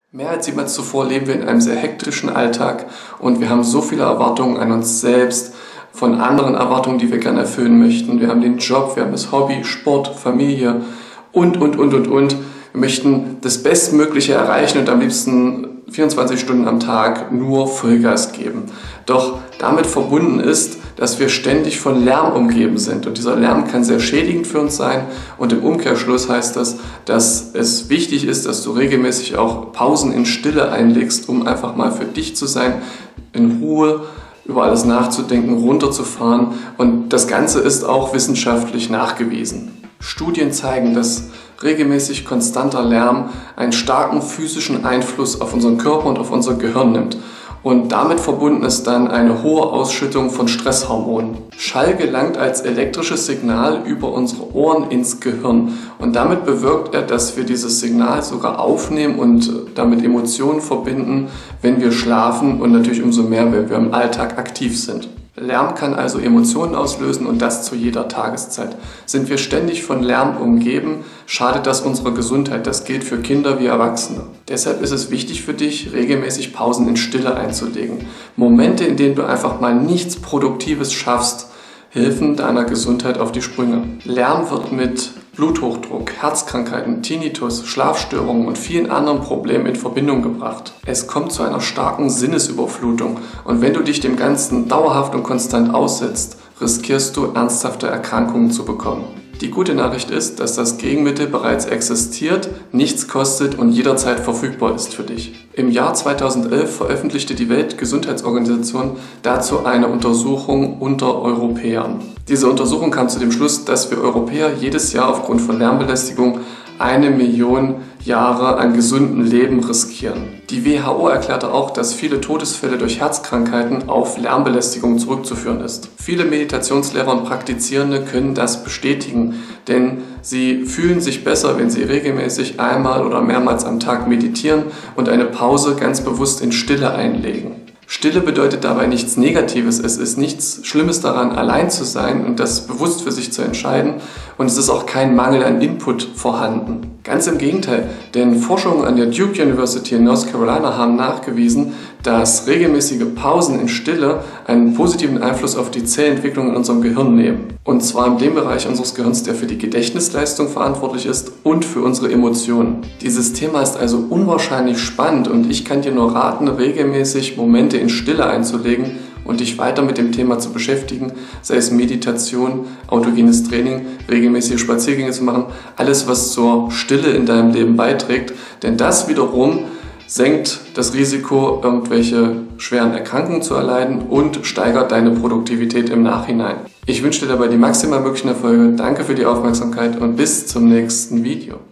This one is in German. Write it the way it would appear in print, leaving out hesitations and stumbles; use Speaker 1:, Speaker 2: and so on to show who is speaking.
Speaker 1: Mehr als jemals zuvor leben wir in einem sehr hektischen Alltag und wir haben so viele Erwartungen an uns selbst, von anderen Erwartungen, die wir gerne erfüllen möchten. Wir haben den Job, wir haben das Hobby, Sport, Familie und. Wir möchten das Bestmögliche erreichen und am liebsten 24 Stunden am Tag nur Vollgas geben. Doch damit verbunden ist, dass wir ständig von Lärm umgeben sind. Und dieser Lärm kann sehr schädigend für uns sein. Und im Umkehrschluss heißt das, dass es wichtig ist, dass du regelmäßig auch Pausen in Stille einlegst, um einfach mal für dich zu sein, in Ruhe über alles nachzudenken, runterzufahren. Und das Ganze ist auch wissenschaftlich nachgewiesen. Studien zeigen, dass regelmäßig konstanter Lärm einen starken physischen Einfluss auf unseren Körper und auf unser Gehirn nimmt. Und damit verbunden ist dann eine hohe Ausschüttung von Stresshormonen. Schall gelangt als elektrisches Signal über unsere Ohren ins Gehirn und damit bewirkt er, dass wir dieses Signal sogar aufnehmen und damit Emotionen verbinden, wenn wir schlafen und natürlich umso mehr, wenn wir im Alltag aktiv sind. Lärm kann also Emotionen auslösen und das zu jeder Tageszeit. Sind wir ständig von Lärm umgeben, schadet das unserer Gesundheit. Das gilt für Kinder wie Erwachsene. Deshalb ist es wichtig für dich, regelmäßig Pausen in Stille einzulegen. Momente, in denen du einfach mal nichts Produktives schaffst, helfen deiner Gesundheit auf die Sprünge. Lärm wird mit Bluthochdruck, Herzkrankheiten, Tinnitus, Schlafstörungen und vielen anderen Problemen in Verbindung gebracht. Es kommt zu einer starken Sinnesüberflutung und wenn du dich dem Ganzen dauerhaft und konstant aussetzt, riskierst du ernsthafte Erkrankungen zu bekommen. Die gute Nachricht ist, dass das Gegenmittel bereits existiert, nichts kostet und jederzeit verfügbar ist für dich. Im Jahr 2011 veröffentlichte die Weltgesundheitsorganisation dazu eine Untersuchung unter Europäern. Diese Untersuchung kam zu dem Schluss, dass wir Europäer jedes Jahr aufgrund von Lärmbelästigung 1 Million Jahre an gesundem Leben riskieren. Die WHO erklärte auch, dass viele Todesfälle durch Herzkrankheiten auf Lärmbelästigung zurückzuführen ist. Viele Meditationslehrer und Praktizierende können das bestätigen, denn sie fühlen sich besser, wenn sie regelmäßig einmal oder mehrmals am Tag meditieren und eine Pause ganz bewusst in Stille einlegen. Stille bedeutet dabei nichts Negatives, es ist nichts Schlimmes daran, allein zu sein und das bewusst für sich zu entscheiden und es ist auch kein Mangel an Input vorhanden. Ganz im Gegenteil, denn Forschungen an der Duke University in North Carolina haben nachgewiesen, dass regelmäßige Pausen in Stille einen positiven Einfluss auf die Zellentwicklung in unserem Gehirn nehmen. Und zwar in dem Bereich unseres Gehirns, der für die Gedächtnisleistung verantwortlich ist und für unsere Emotionen. Dieses Thema ist also unwahrscheinlich spannend und ich kann dir nur raten, regelmäßig Momente in Stille einzulegen und dich weiter mit dem Thema zu beschäftigen, sei es Meditation, autogenes Training, regelmäßige Spaziergänge zu machen, alles was zur Stille in deinem Leben beiträgt, denn das wiederum senkt das Risiko, irgendwelche schweren Erkrankungen zu erleiden und steigert deine Produktivität im Nachhinein. Ich wünsche dir dabei die maximal möglichen Erfolge, danke für die Aufmerksamkeit und bis zum nächsten Video.